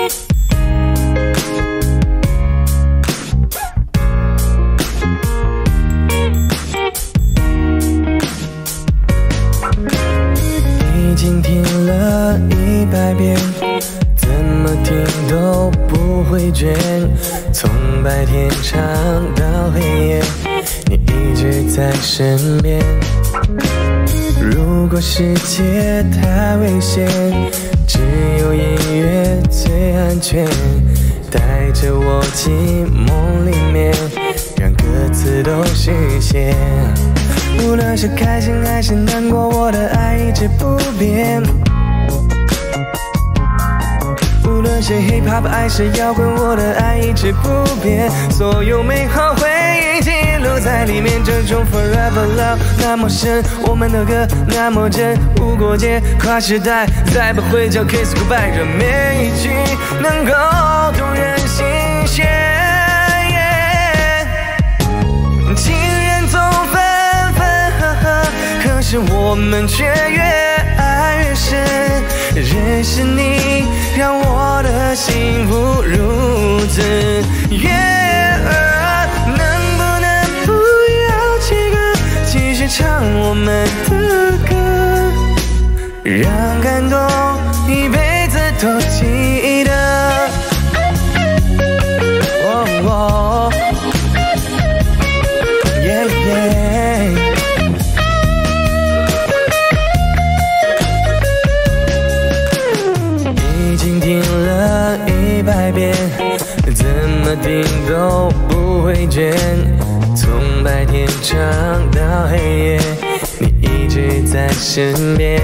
已经听了100遍，怎么听都不会倦。从白天唱到黑夜，你一直在身边。如果世界太危险，只有音乐最安全。带着我进梦里面，让歌词都实现。无论是开心还是难过，我的爱一直不变。无论是 hip hop 还是摇滚，我的爱一直不变。所有美好回忆记录在里面，这种 forever love 那么深，我们的歌那么真，无国界跨时代，再不会叫 kiss goodbye， 让每一句能够动人心弦。情人总分分合合，可是我们却越爱越深。认识你，让我的幸福如此悦耳。能不能不要切割，继续唱我们的歌，让感动一辈子都记得。哦耶耶。已经听了100遍，怎么听都不会倦。从白天唱到黑夜，你一直在身边。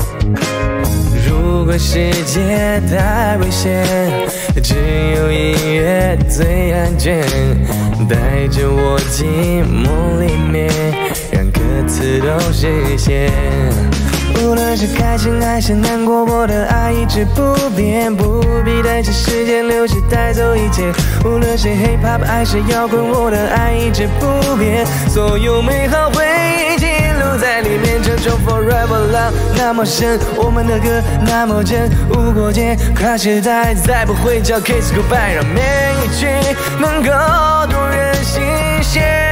如果世界太危险，只有音乐最安全。带着我进梦里面，让歌词都实现。无论是开心还是难过，我的爱一直不变，不必带着时间流逝带走一切。无论是 hip hop 还是摇滚，我的爱一直不变。所有美好回忆记录在里面，这种 forever love 那么深，我们的歌那么真，无国界跨时代，再不会叫 kiss goodbye， 让每一句能够动人心弦。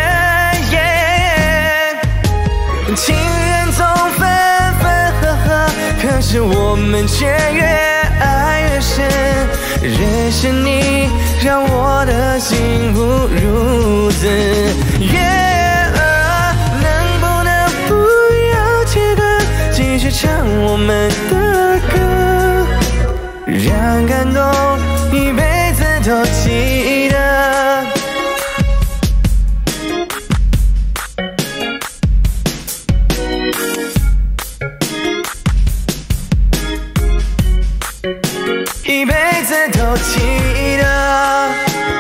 情人总分分合合，可是我们却越爱越深。认识你，让我的幸福如此悦耳。能不能不要切割，继续唱我们的歌，让感动一辈子都记得。一辈子都记得。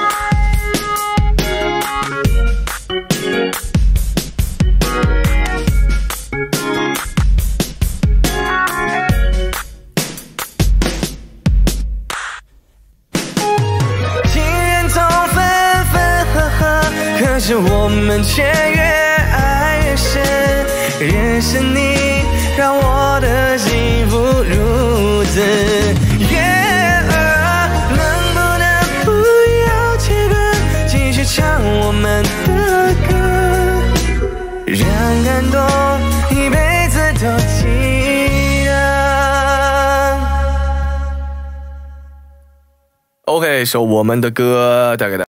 情人总分分合合，可是我们却越爱越深。认识你，让我的幸福如此悦耳。能不能不要切割，继续唱我们的歌，让感动一辈子都记得。OK， 首我们的歌，大概的。